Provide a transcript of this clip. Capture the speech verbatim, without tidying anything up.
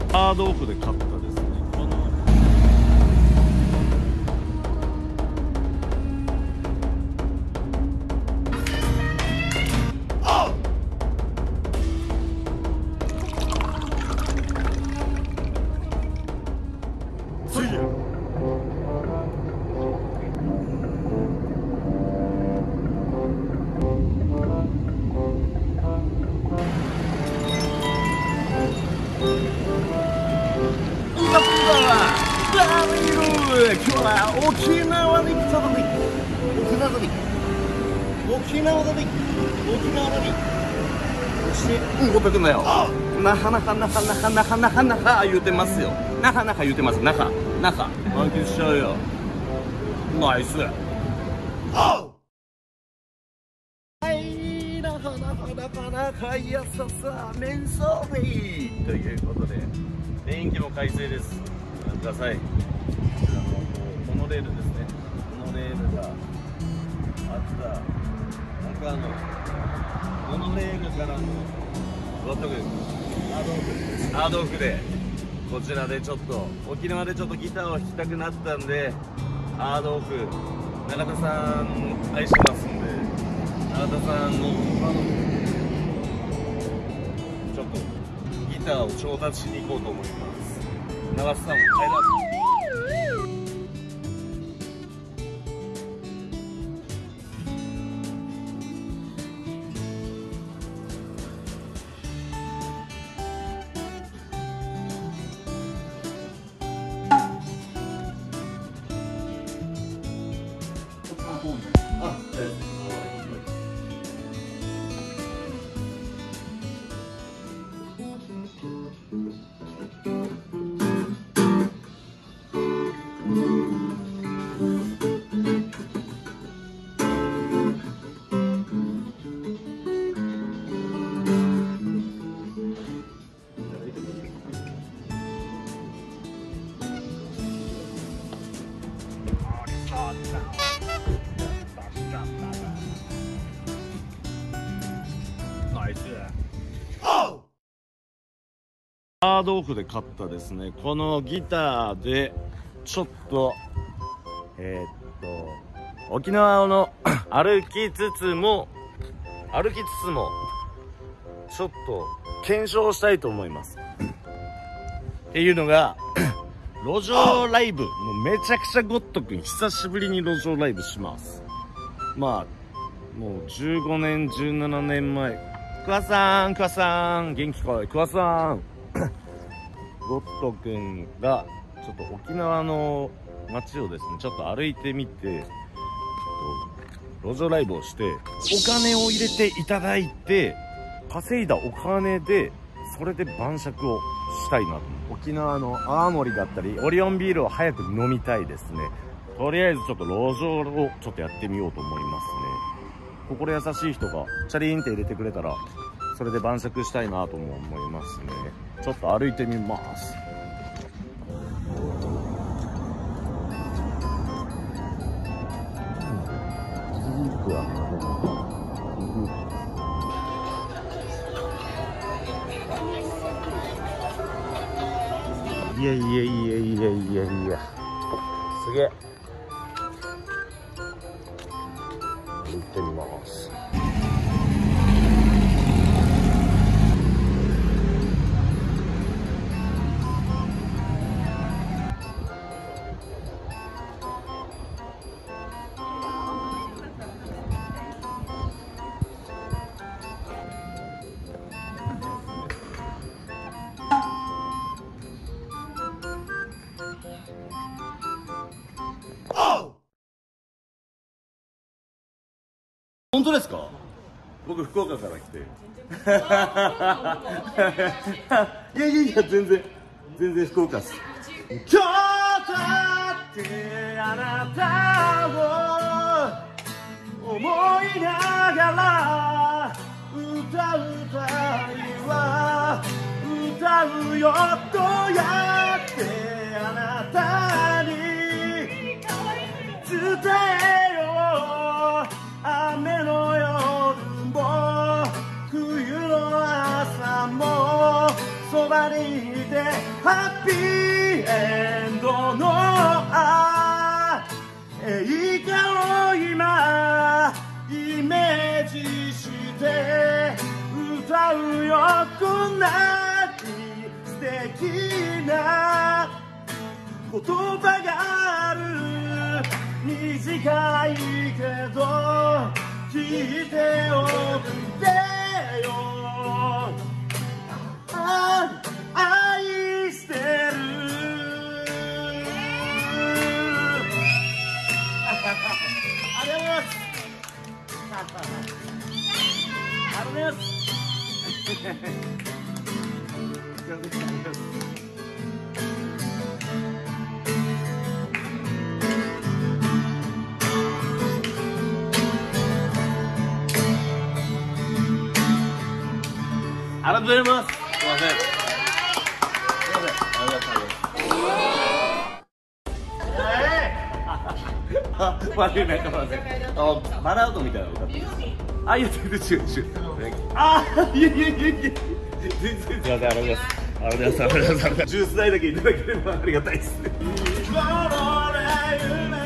ハードオフで買ったですね、このついや今日は沖縄に来たのに沖縄に沖縄に沖縄にそしてうんごぺくんだよなはなはなはなはなはなはなは言うてますよなはなは言うてますなはなは満喫しちゃうよナイスはいなはなはなはなはやささメンソーフェイということで電気も快晴です。ご覧ください。こちらのモノレールですね。モノレールがあった中のモノレールからのロットグハードオフハードオフでこちらでちょっと沖縄でちょっとギターを弾きたくなったんでハードオフ永田さん愛してますんで永田さんのあのちょっとギターを調達しに行こうと思います。永田さんも入らずハードオフで買ったですねこのギターでちょっとえー、っと沖縄の歩きつつも歩きつつもちょっと検証したいと思いますっていうのが路上ライブもうめちゃくちゃゴッドくん久しぶりに路上ライブします。まあもうじゅうごねんじゅうななねんまえ桑さん桑さん元気かい桑さんゴッドくんがちょっと沖縄の街をですねちょっと歩いてみて路上ライブをしてお金を入れていただいて稼いだお金でそれで晩酌をしたいなと。沖縄の泡盛だったりオリオンビールを早く飲みたいですね。とりあえずちょっと路上をちょっとやってみようと思いますね。心優しい人がチャリーンって入れてくれたらそれで晩酌したいなとも思いますね。ちょっと歩いてみます。いやいやいやいやいやいやすげえ歩いてみます。本当ですか？僕福岡から来ていやいやいや全然全然福岡っす。今日だってあなたを思いながら歌う歌いは歌うよとやってあなたに伝えよう。雨の夜も冬の朝もそばにいてハッピーエンドの映画を今イメージして歌うよ。こんなに素敵な言葉がある。短いけど聞いておくれよ。あ愛してる。ありがとうございます。ありがとうございます。ありがとうございます。すいません。すいません。ありがとうございます。あ、悪いね、かません。あ、バラードみたいな歌ってます。あ、いや、全然違う、違う。あ、いやいやいやいや。全然。すいません、ありがとうございます。ありがとうございます。ありがとうございます。ジュース代だけいただければありがたいですね。